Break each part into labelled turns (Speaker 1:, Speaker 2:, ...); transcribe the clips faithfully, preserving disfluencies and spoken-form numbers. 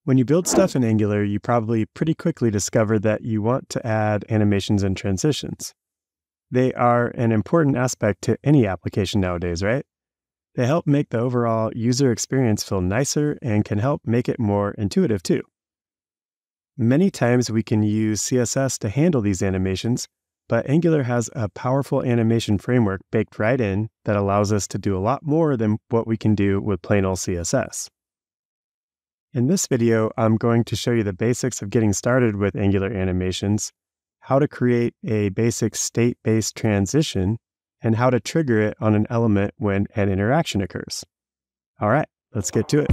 Speaker 1: When you build stuff in Angular, you probably pretty quickly discover that you want to add animations and transitions. They are an important aspect to any application nowadays, right? They help make the overall user experience feel nicer and can help make it more intuitive too. Many times we can use C S S to handle these animations, but Angular has a powerful animation framework baked right in that allows us to do a lot more than what we can do with plain old C S S. In this video, I'm going to show you the basics of getting started with Angular animations, how to create a basic state-based transition, and how to trigger it on an element when an interaction occurs. All right, let's get to it.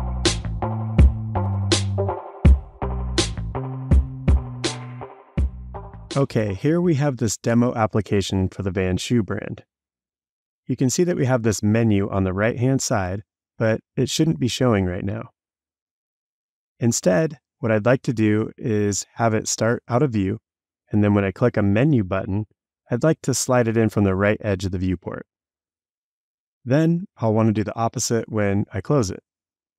Speaker 1: Okay, here we have this demo application for the Van Shoe brand. You can see that we have this menu on the right-hand side, but it shouldn't be showing right now. Instead, what I'd like to do is have it start out of view, and then when I click a menu button, I'd like to slide it in from the right edge of the viewport. Then I'll want to do the opposite when I close it.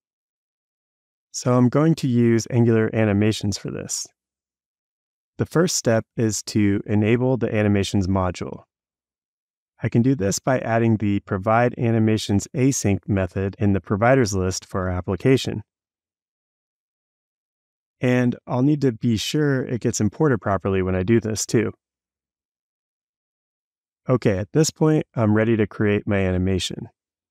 Speaker 1: So I'm going to use Angular animations for this. The first step is to enable the animations module. I can do this by adding the provideAnimationsAsync method in the providers list for our application. And I'll need to be sure it gets imported properly when I do this too. Okay, at this point, I'm ready to create my animation.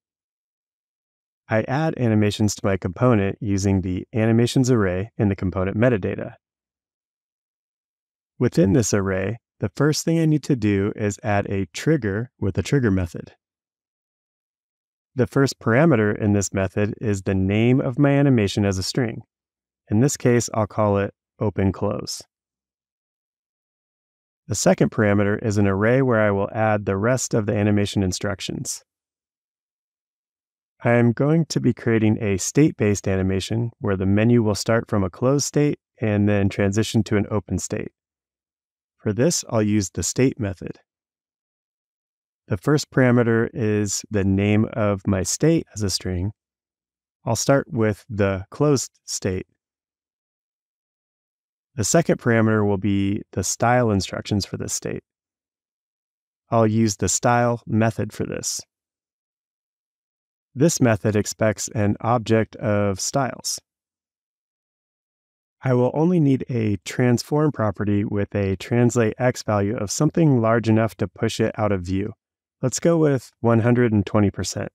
Speaker 1: I add animations to my component using the animations array in the component metadata. Within this array, the first thing I need to do is add a trigger with the trigger method. The first parameter in this method is the name of my animation as a string. In this case, I'll call it open-close. The second parameter is an array where I will add the rest of the animation instructions. I am going to be creating a state-based animation where the menu will start from a closed state and then transition to an open state. For this, I'll use the state method. The first parameter is the name of my state as a string. I'll start with the closed state. The second parameter will be the style instructions for this state. I'll use the style method for this. This method expects an object of styles. I will only need a transform property with a translate x value of something large enough to push it out of view. Let's go with one hundred twenty percent.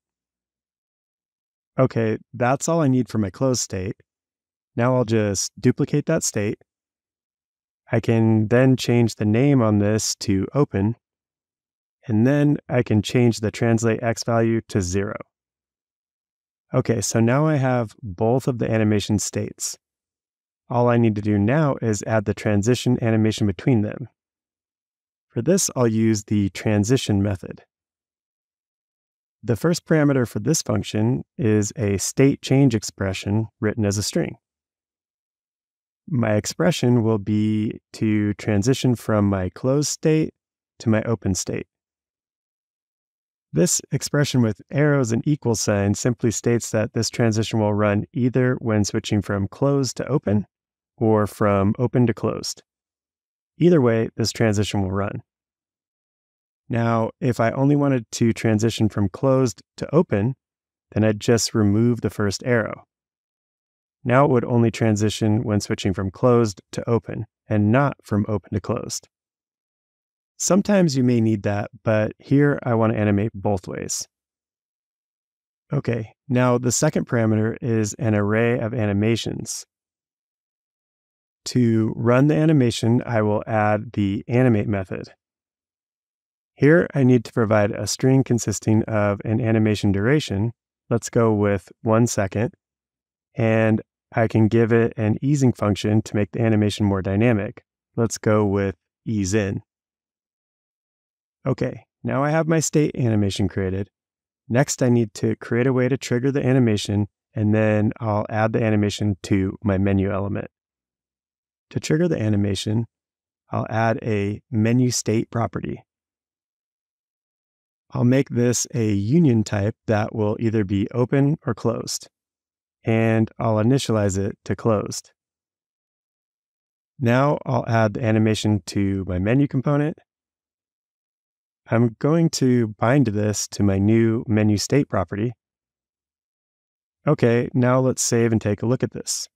Speaker 1: Okay, that's all I need for my closed state. Now I'll just duplicate that state. I can then change the name on this to open, and then I can change the translate x value to zero. Okay, so now I have both of the animation states. All I need to do now is add the transition animation between them. For this, I'll use the transition method. The first parameter for this function is a state change expression written as a string. My expression will be to transition from my closed state to my open state. This expression with arrows and equal signs simply states that this transition will run either when switching from closed to open or from open to closed. Either way, this transition will run. Now, if I only wanted to transition from closed to open, then I'd just remove the first arrow. Now it would only transition when switching from closed to open, and not from open to closed. Sometimes you may need that, but here I want to animate both ways. Okay, now the second parameter is an array of animations. To run the animation, I will add the animate method. Here I need to provide a string consisting of an animation duration. Let's go with one second. And I can give it an easing function to make the animation more dynamic. Let's go with ease in. Okay, now I have my state animation created. Next, I need to create a way to trigger the animation, and then I'll add the animation to my menu element. To trigger the animation, I'll add a menu state property. I'll make this a union type that will either be open or closed. and I'll initialize it to closed. Now I'll add the animation to my menu component. I'm going to bind this to my new menu state property. Okay, now let's save and take a look at this.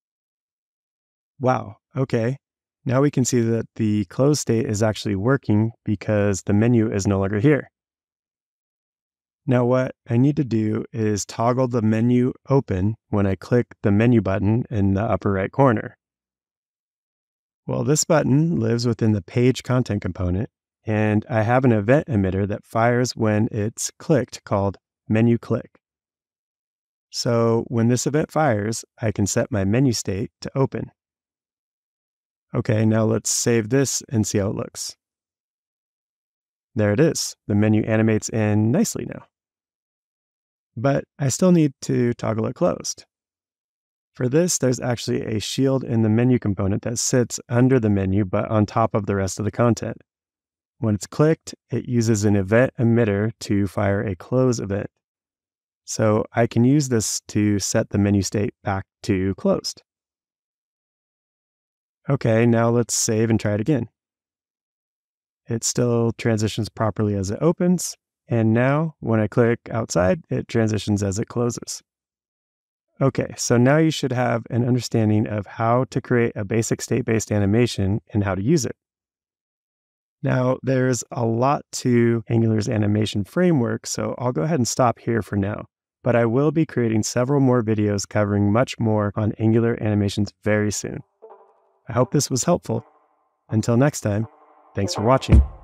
Speaker 1: Wow, okay. Now we can see that the closed state is actually working because the menu is no longer here. Now what I need to do is toggle the menu open when I click the menu button in the upper right corner. Well, this button lives within the page content component, and I have an event emitter that fires when it's clicked called menu click. So when this event fires, I can set my menu state to open. Okay, now let's save this and see how it looks. There it is. The menu animates in nicely now. But I still need to toggle it closed. For this, there's actually a shield in the menu component that sits under the menu but on top of the rest of the content. When it's clicked, it uses an event emitter to fire a close event. So I can use this to set the menu state back to closed. Okay, now let's save and try it again. It still transitions properly as it opens, and now when I click outside, it transitions as it closes. Okay, so now you should have an understanding of how to create a basic state-based animation and how to use it. Now, there's a lot to Angular's animation framework, so I'll go ahead and stop here for now. But I will be creating several more videos covering much more on Angular animations very soon. I hope this was helpful. Until next time, thanks for watching.